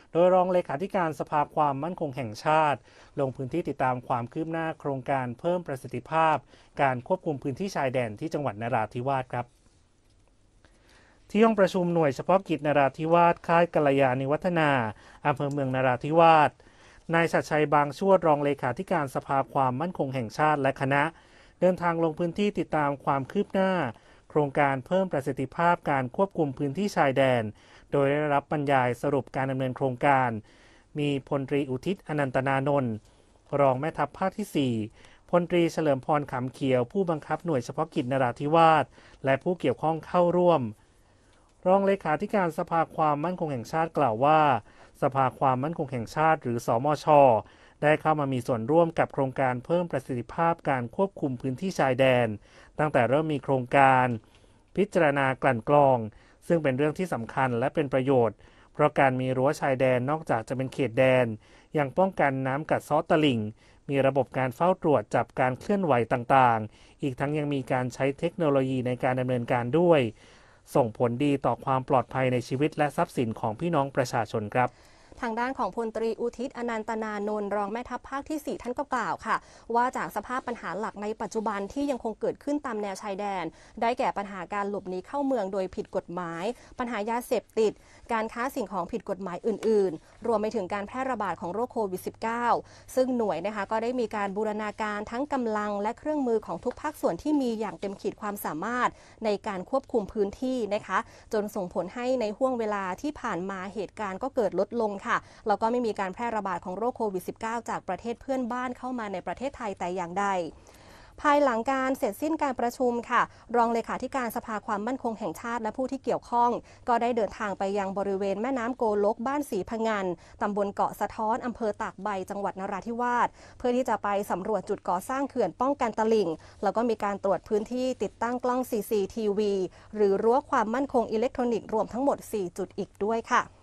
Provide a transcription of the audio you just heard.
โดยรองเลขาธิการสภาความมั่นคงแห่งชาติลงพื้นที่ติดตามความคืบหน้าโครงการเพิ่มประสิทธิภาพการควบคุมพื้นที่ชายแดนที่จังหวัดนราธิวาสครับที่ห้องประชุมหน่วยเฉพาะกิจนราธิวาสค่ายกัลยาณิวัฒนาอำเภอเมืองนราธิวาสนายชัดชัยบางชวดรองเลขาธิการสภาความมั่นคงแห่งชาติและคณะเดินทางลงพื้นที่ติดตามความคืบหน้าโครงการเพิ่มประสิทธิภาพการควบคุมพื้นที่ชายแดนโดยได้รับบรรยายสรุปการดำเนินโครงการมีพลตรีอุทิศอนันตนานนท์รองแม่ทัพภาคที่4พลตรีเฉลิมพรขำเขียวผู้บังคับหน่วยเฉพาะกิจนราธิวาสและผู้เกี่ยวข้องเข้าร่วมรองเลขาธิการสภาความมั่นคงแห่งชาติกล่าวว่าสภาความมั่นคงแห่งชาติหรือสมช.ได้เข้ามามีส่วนร่วมกับโครงการเพิ่มประสิทธิภาพการควบคุมพื้นที่ชายแดนตั้งแต่เริ่มมีโครงการพิจารณากลั่นกรองซึ่งเป็นเรื่องที่สำคัญและเป็นประโยชน์เพราะการมีรั้วชายแดนนอกจากจะเป็นเขตแดนยังป้องกันน้ำกัดเซาะตลิ่งมีระบบการเฝ้าตรวจจับการเคลื่อนไหวต่างๆอีกทั้งยังมีการใช้เทคโนโลยีในการดำเนินการด้วยส่งผลดีต่อความปลอดภัยในชีวิตและทรัพย์สินของพี่น้องประชาชนครับทางด้านของพลตรีอุทิศอนันตนานนท์รองแม่ทัพภาคที่4ท่านก็กล่าวค่ะว่าจากสภาพปัญหาหลักในปัจจุบันที่ยังคงเกิดขึ้นตามแนวชายแดนได้แก่ปัญหาการหลบหนีเข้าเมืองโดยผิดกฎหมายปัญหายาเสพติดการค้าสิ่งของผิดกฎหมายอื่นๆรวมไปถึงการแพร่ระบาดของโรคโควิด -19 ซึ่งหน่วยนะคะก็ได้มีการบูรณาการทั้งกำลังและเครื่องมือของทุกภาคส่วนที่มีอย่างเต็มขีดความสามารถในการควบคุมพื้นที่นะคะจนส่งผลให้ในห่วงเวลาที่ผ่านมาเหตุการณ์ก็เกิดลดลงค่ะแล้วก็ไม่มีการแพร่ระบาดของโรคโควิด -19 จากประเทศเพื่อนบ้านเข้ามาในประเทศไทยแต่อย่างใดภายหลังการเสร็จสิ้นการประชุมค่ะรองเลขาธิการสภาความมั่นคงแห่งชาติและผู้ที่เกี่ยวข้องก็ได้เดินทางไปยังบริเวณแม่น้ำโกลกบ้านศรีพะงันตำบลเกาะสะท้อนอำเภอตากใบจังหวัดนราธิวาสเพื่อที่จะไปสำรวจจุดก่อสร้างเขื่อนป้องกันตลิ่งแล้วก็มีการตรวจพื้นที่ติดตั้งกล้อง CCTV หรือรั้วความมั่นคงอิเล็กทรอนิกส์รวมทั้งหมด4จุดอีกด้วยค่ะ